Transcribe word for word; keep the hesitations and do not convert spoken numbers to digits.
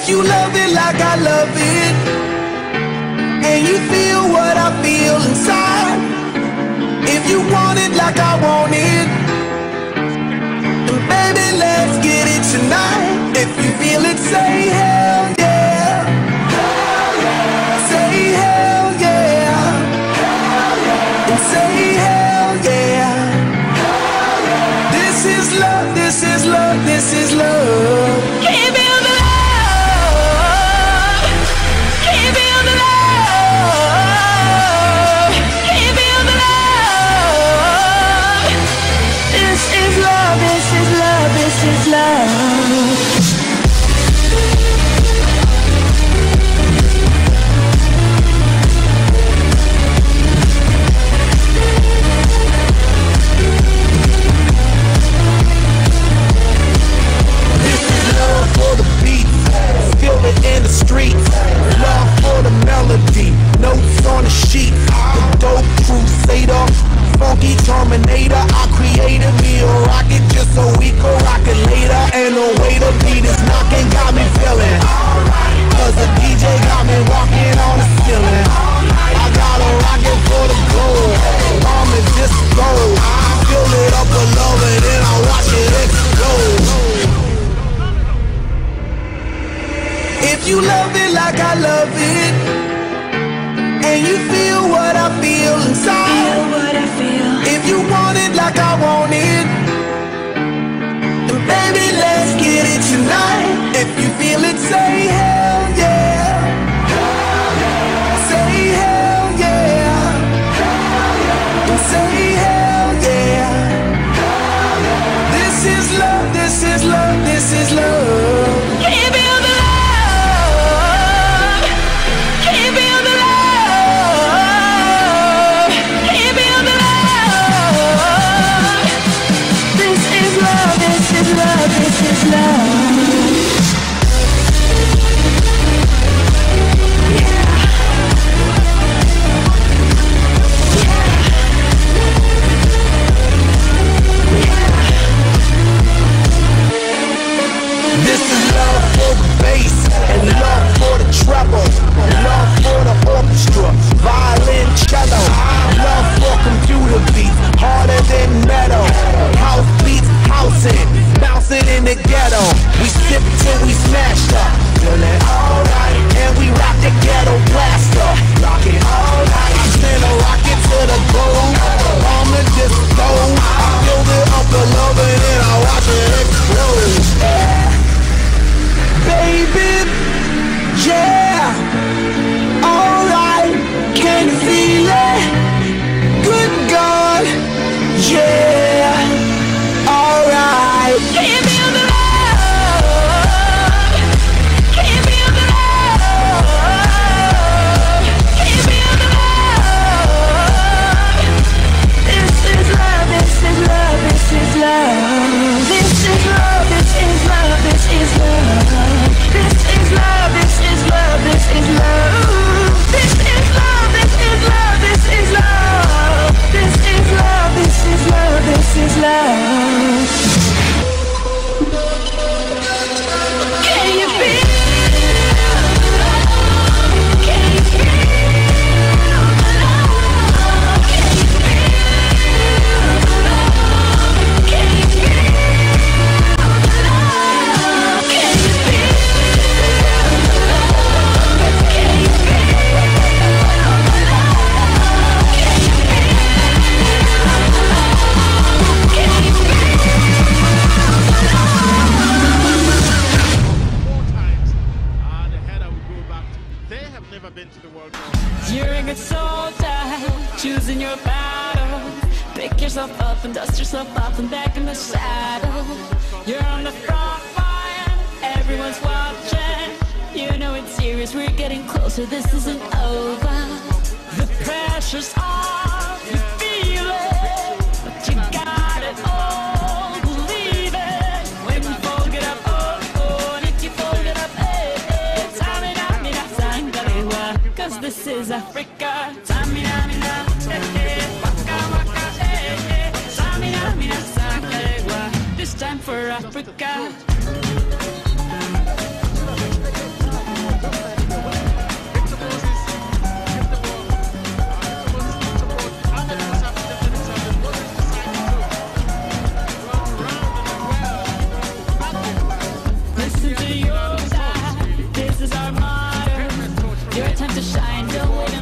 If you love it like I love it, and you feel what I feel inside, if you want it like I want it, then baby let's get it tonight. If you feel it, say hell yeah. Hell yeah. Say hell yeah. Hell yeah. And say hell yeah. Hell yeah. This is love, this is love, this is love. Keep it in the streets, love for the melody, notes on the sheet, the dope crusader, funky terminator. I created me a rocket just so we could rock it later. And the way the beat is knocking got me feeling alright, cause the D J got me walking on the ceiling. I got a rocket for the globe, bomb and disco. I fill it up with love and then I watch it explode. If you love it like I love it, and you feel what I feel inside, feel what I feel. If you want it like I want it, then baby let's get it tonight. If you feel it, say hell yeah. Hell yeah. Say hell yeah. Hell yeah. And say hell yeah. Hell yeah. This is love, this is love, this is love. Keep it. Treble, love for the orchestra, violin, cello, love for computer beats, harder than metal, house beats, housing, bouncing in the ghetto. We sip till we smashed up, feeling alright, and we rock the ghetto blaster, rock it all night. I send a rocket to the globe, on the disco. I build it up with love and then I watch it explode. Yeah. Baby. Yeah, alright, can you feel it? Good God, yeah, alright. Can you feel the love? Can you feel the love? Can you feel the love? This is love, this is love, this is love. This is love, this is love, this is love. This is love, this is love, this is love. This is love, this is love, this is love. This is love, this is love, this is love. Can you feel? Can you feel the love? Can you feel the love? Can you feel the love? Can you feel? You're a good soldier, choosing your battle. Pick yourself up and dust yourself off and back in the saddle. You're on the front line, everyone's watching. You know it's serious, we're getting closer, this isn't over. The pressure's on, you feel it, but you got it all, believe it. When you fold it up, oh, oh, and if you fold it up, eh, eh, tamina, mina, sangalewa, cause this is Africa. Tamina, mina, eh, eh, waka, waka, eh, eh, tamina, mina, sangalewa, this time for Africa. to shine. Don't wait